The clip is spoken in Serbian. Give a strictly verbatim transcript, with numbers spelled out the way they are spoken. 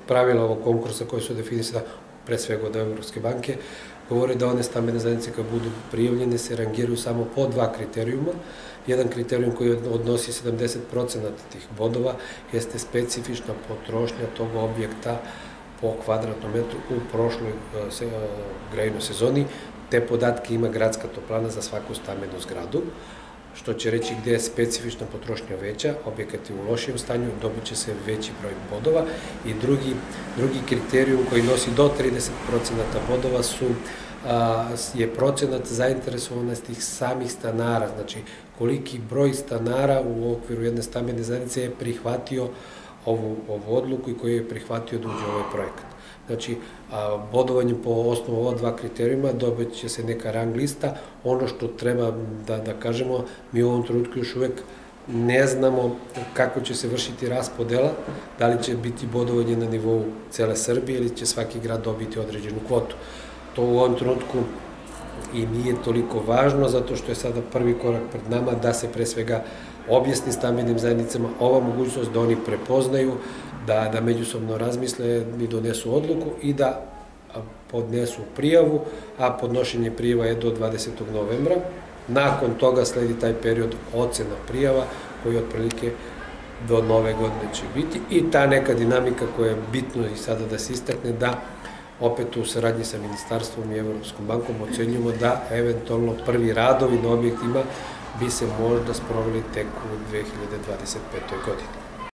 pravila ovog konkursa koje su definisana pre svega od Evropske banke, govore da one stambene zajednice koje budu prijavljene se rangiraju samo po dva kriterijuma. Jedan kriterijum koji odnosi sedamdeset procenata tih bodova jeste specifična potrošnja tog objekta po kvadratnom metru u prošloj grejnoj sezoni. Te podatke ima gradska toplana za svaku stambenu zgradu, što će reći gde je specifična potrošnja veća, objekat je u lošijem stanju, dobit će se veći broj bodova. I drugi, drugi kriterijum koji nosi do trideset procenata bodova su, a, je procenat zainteresovanosti samih stanara, znači koliki broj stanara u okviru jedne stambene zajednice je prihvatio ovu, ovu odluku i koji je prihvatio da uđe u ovaj projekat. Znači, bodovanjem po osnovu ova dva kriterijuma dobit će se neka rang lista. Ono što treba da, da kažemo, mi u ovom trenutku još uvek ne znamo kako će se vršiti raspodela, da li će biti bodovanje na nivou cele Srbije ili će svaki grad dobiti određenu kvotu. To u ovom trenutku i nije toliko važno, zato što je sada prvi korak pred nama da se pre svega objasni stambenim zajednicama ova mogućnost da oni prepoznaju, da, da međusobno razmisle i donesu odluku i da podnesu prijavu, a podnošenje prijava je do dvadesetog novembra. Nakon toga sledi taj period ocena prijava koji otprilike do nove godine će biti i ta neka dinamika koja je bitno i sada da se istakne da opet u saradnji sa Ministarstvom i Evropskom bankom ocenjujemo da eventualno prvi radovi na objektima bi se možda sproveli tek u dve hiljade dvadeset petoj godini.